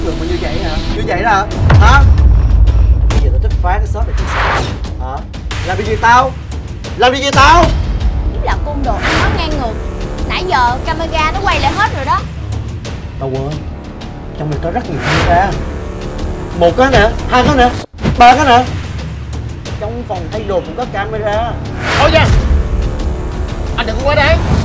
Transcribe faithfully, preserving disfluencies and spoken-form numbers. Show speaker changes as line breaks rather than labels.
được mà như vậy hả? Như vậy đó hả? Hả? Bây giờ tao thích phá cái shop này trước sao? Hả? Làm gì tao? Làm gì tao?
Đúng là côn đồ ăn nói ngang ngược. Nãy giờ camera nó quay lại hết rồi đó.
Tao quên, trong này có rất nhiều camera. Một cái nè, hai cái nè, ba cái nè. Trong phòng thay đồ cũng có camera.
Thôi nha, anh đừng có quá đáng.